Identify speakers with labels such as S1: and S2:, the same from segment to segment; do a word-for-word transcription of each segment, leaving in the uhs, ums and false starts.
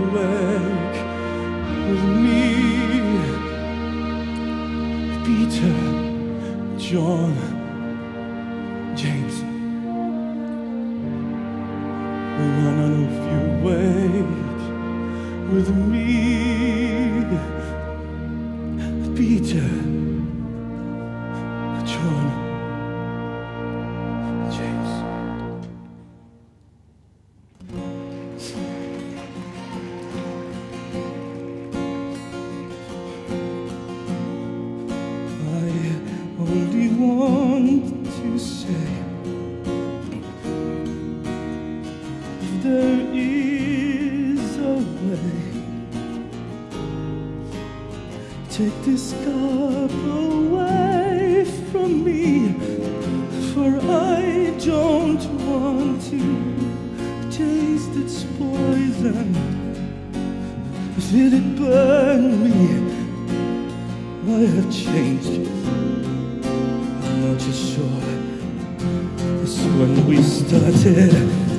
S1: awake with me, Peter, John, James. Why none of you wait with me, Peter, John, James. I only want to say, there is a way. Take this cup away from me, for I don't want to taste its poison. Did it burn me? I have changed. I'm not just sure. It's when we started.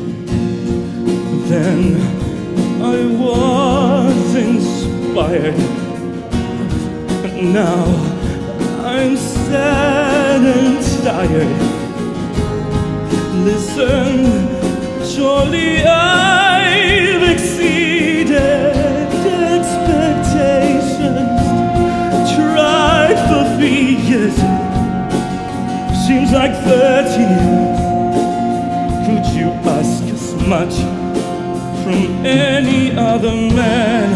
S1: Then I was inspired, but now I'm sad and tired. Listen, surely I've exceeded expectations. Tried for three years, seems like thirty. Could you ask as much from any other man?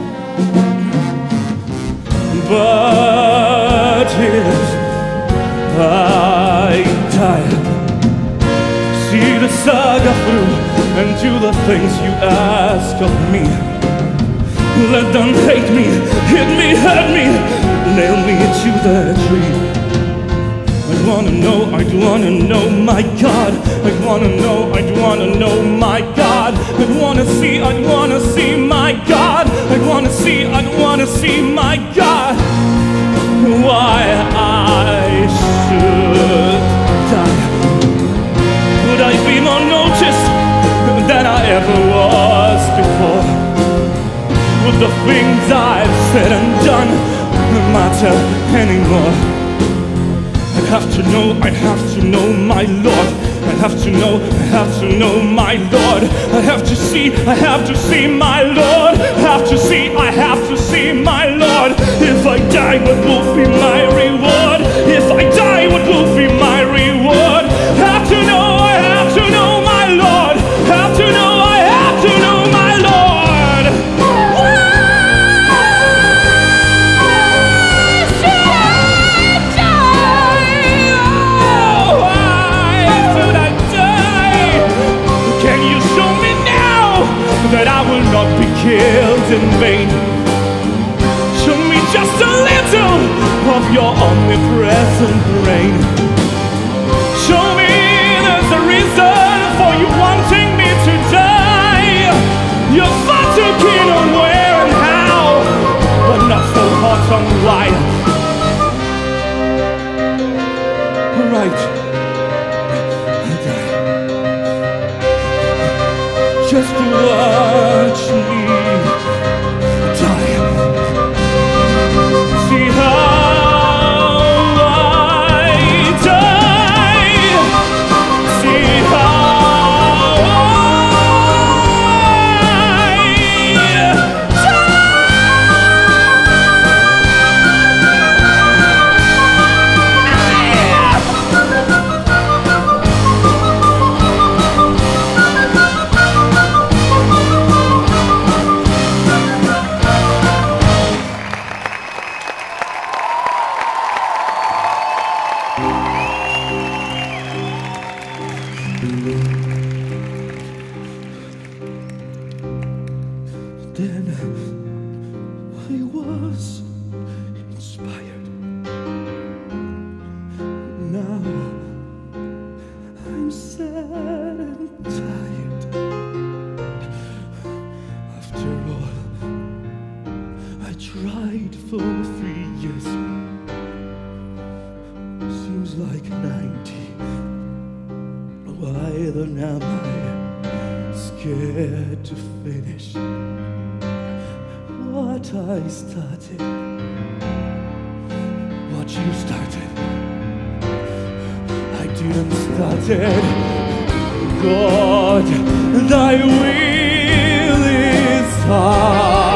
S1: But if I die, see the saga through and do the things you ask of me. Let them hate me, hit me, hurt me, nail me to the tree. I'd wanna know, I'd wanna know, my God. I'd wanna know, I'd wanna know, my God. I'd wanna see, I'd wanna see, my God. I'd wanna see, I'd wanna see, my God. Why I should die. Would I be more noticed than I ever was before? Would the things I've said and done matter anymore? I'd have to know, I'd have to know, my Lord. I'd have to know, I have to know, my Lord. I have to see, I have to see, my Lord. I have to see, I have to see, my Lord. If I die, what will be my reward? If I die, what will be my reward? Have to know, I have to know, my Lord. Have to know, I have to know, my Lord. That I will not be killed in vain. Show me just a little of your omnipresent reign. Show me there's a reason for you wanting me to die. You're far too keen on where and how, but not so hot on why. Alright, I'll die. Just watch me die. See how I die. See how I Then I was inspired. Now I'm sad and tired. After all, I tried for three years. Seems like ninety. Why then am I scared to finish? what I started, what you started, I didn't start it. God, thy will is high.